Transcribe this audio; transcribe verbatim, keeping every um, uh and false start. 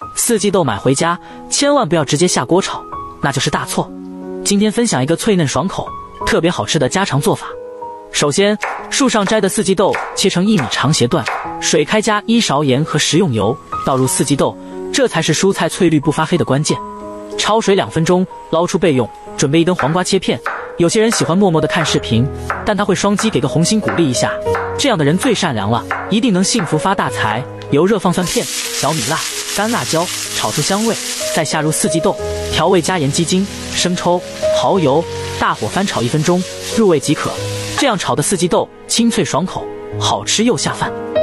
四季豆买回家，千万不要直接下锅炒，那就是大错。今天分享一个脆嫩爽口、特别好吃的家常做法。首先，树上摘的四季豆切成一米长斜段，水开加一勺盐和食用油，倒入四季豆，这才是蔬菜翠绿不发黑的关键。焯水两分钟，捞出备用。准备一根黄瓜切片。有些人喜欢默默的看视频，但他会双击给个红心鼓励一下，这样的人最善良了，一定能幸福发大财。油热放蒜片、小米辣、干辣椒，炒出香味，再下入四季豆，调味加盐、鸡精、生抽、蚝油，大火翻炒一分钟，入味即可。这样炒的四季豆清脆爽口，好吃又下饭。